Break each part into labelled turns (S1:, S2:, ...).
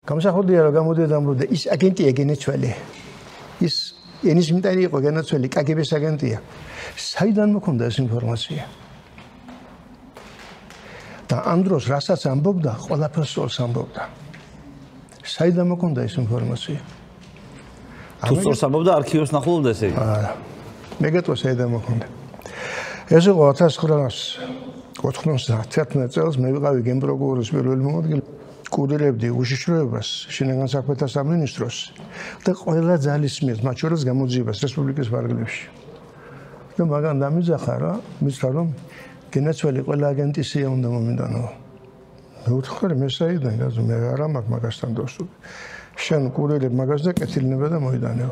S1: გამსახურდია რომ გამოდიოდა ამბობდა ის აგენტია გენეცვალე ის ენის მიტანი იყო გენეცვალე კგბ-ის აგენტია საიდან მოქონდა ეს ინფორმაცია და ამ დროს რასაც ამბობდა ყველაფერს სწორს ამბობდა საიდან მოქონდა ეს ინფორმაცია
S2: თუ სწორს ამბობდა არქივებს ნახულობდა ესე იგი
S1: არა მე გეტყვი საიდან მოქონდა ეს იყო 1991 წელს მე ვიყავი გენპროკურორის პირველი მომადგილე კურირებდი უშიშროებას შინაგან საქმეთა სამინისტროს და ყველა ძალის მიერ მათ შორის გამოძიებას რესპუბლიკის ფარგლებში და მაგან დამიძახა რა მითხრა რომ გენეცველი ყველა აგენტისია უნდა მომიდანო მე ვთქვი მე საიდან გაზო მე არა მაქვს მაგასთან დოსული შენ კურირებ მაგას და კეთილნება და მოიდანეო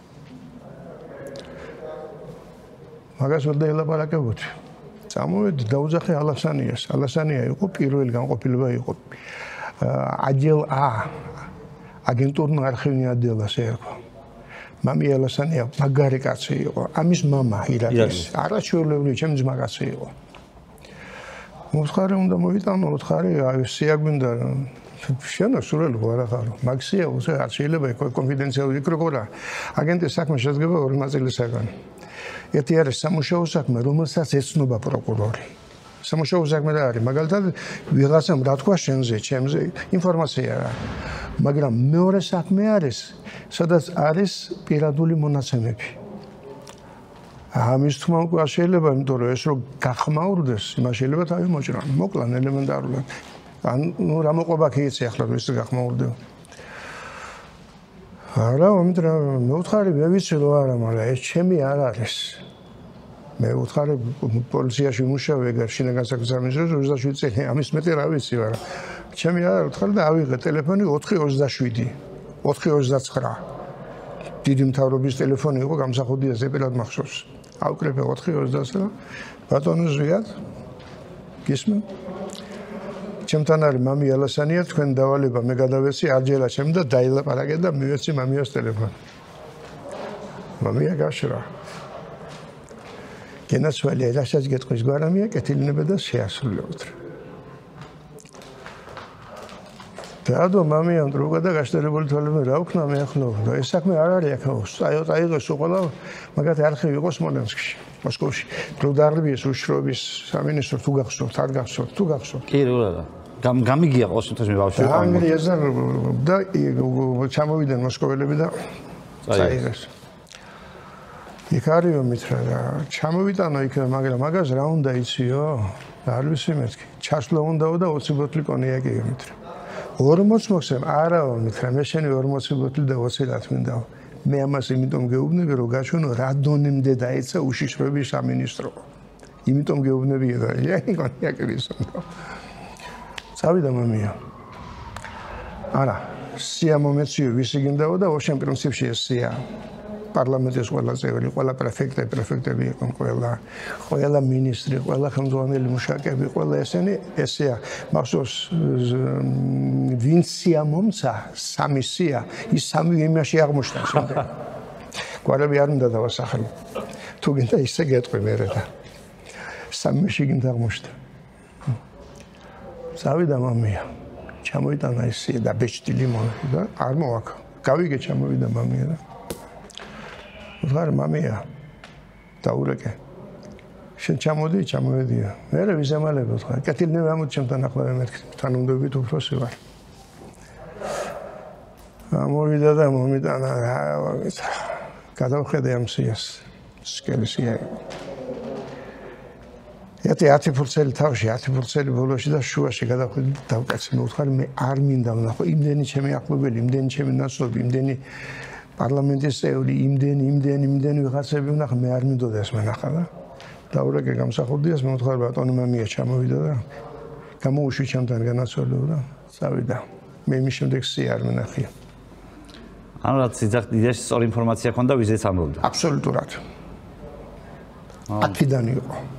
S1: მაგას ვერ დაელაპარაკებოდი წამოვედი დაუძახე ალასანიას ალასანია იყო პირველი განყოფილება იყო отдел А агентурный архивный отдел ერქვა მამი ალასანია მაგარი კაცი იყო ამის мама ირაკის არაჩვეულებრივი ჩემი ძმა კაცი იყო მოხარე უნდა მოვიტანო მოხარე სიაგვინდა შენო სურველი ვარ ახარო მაქსია უზე არ შეიძლება იყო კონფიდენციალური კროკორა აგენტის საქმე შედგება ორი ნაწილისაგან ერთი არის სამუშაო საქმე რომელსაც ეცნობა პროკურორი სამუშაო საქმე რა არის მაგალითად ვიღაცამ რა თქვა შენზე ჩემზე ინფორმაცია რა მაგრამ მეორე საქმე არის სადაც არის პირადული მონაცემები ამის თქმა უკვე შეიძლება იმიტომ რომ ეს რო გახმაურდეს იმას შეიძლება თავი მოჭრან მოკლან ელემენტარულად ანუ რა მოყვება ქიეცი ახლა რომ ეს გახმაურდება არა მომდრა მე ვთხარი მე ვიცი რომ არა მაგრამ ეს ჩემი არ არის მე ვთხარი პოლიციაში ვიმუშავე ეგარ შინაგან საქმეთა სამინისტროში 27 წელი ამის მეტი რა ვიცი მაგრამ ჩემი არ ვთხარი და ავიღე ტელეფონი 427 429 დიდი მთავრობის ტელეფონი იყო გამსახურდია ზეპირად მახსოვს ავკრეფე 429 ბატონო ზვიად გისმენ ჩემთან არის მამი ალასანია თქვენ დავალება მე გადავეცი არჯერა ჩემ და დაილაპარაკე და მივეცი მამიას ტელეფონი მამია გაშრა გენაცვალი რასაც გეტყვის გვარამია კეთილინება და შეასრულებთ დაადო მამიამ დროგა და გაშტერებული თვალები რა ვქნა მე ახლა და ეს საქმე არ არის აქაოს აიღეს უყოლა მაგათ არქივი იყო სმოლენსკში მოსკოვში დროდარბიეს უშრობის სამინისტრო თუ გახსოვთ არ გახსოვთ თუ გახსოვთ
S2: კი რა გამიგია ყოველ შემთხვევაში მე ბავშვი
S1: ვიყავ ანგლიასა და ჩამოვიდნენ მოსკოველები და წაიღეს იქ არისო მითხრა რა ჩამოვიტანო იქ მაგრამ მაგას რა უნდა იციო არ ვიცი მეთქი ჩასვლა უნდაო და 20 ბოთლი კონიაკი მითხრა 40 მოხსენ არაო მითხრა მე შენი 40 ბოთლი და 20 რა თმინდაო მე ამას იმიტომ გეუბნები რომ გაჩვენო რა დონემდე დაეცა უშიშროების სამინისტრო იმიტომ გეუბნებია და იანი კონიაკი ვისონდო წავიდა მამია არა სია მომეციო ვისი გინდაო და ოშენ პრინციპში ეს სია პარლამენტის ყველა წევრი, ყველა პრეფექტები იყვნენ, ყველა მინისტრი, ყველა ხელმძღვანელი მუშაკები, ყველა ესენი ესეა. მახსოვს ვინც სია მომცა, სამი სია, ის სამი იმაში აღმოჩნდა შემდეგ. გვარები არ უნდა დავასახელო. თუ გინდა ისე გეტყვი მერე და სამში გინდა აღმოჩნდა. წავიდა მამია. ჩამოიტანა ეს სია და ბეჭდი ლიმონი და არ მოვაქ. გავიგე ჩამოვიდა მამია და ვთქვი მამია დაურეკე შენ ჩამოდი ჩამოვედია მე რა ვიზამალებ ვთქვი კეთილნება ამოდი ჩემთან ახლა მეთქი თანამდებობით უფროსი ვარ ამოვიდა და მომიტანა გადავხედე ამ სიას სკელისია ერთი 10% თავში 10% ბოლოში და შუაში გადავხედე დავკაცე მე ვთქვი მე არ მინდა ვნახო იმდენი ჩემი ახლობელი იმდენი ჩემი ნაცნობი იმდენი პარლამენტის წევრი იმდენი ვიღაცები ვნახა მე არ მინდოდა ეს მენახა და დაურეკე გამსახურდიას მე ვთქვი ბატონო მამია ჩამოვიდა და გამოუშვი ჩემთან განაცვალო და წავიდა მე იმის შემდეგ სია არ მენახია
S2: ანუ რაც იდეაში სწორი ინფორმაცია ქონდა ვიზეც ამბობდა
S1: აბსოლუტურად 10-დან იყო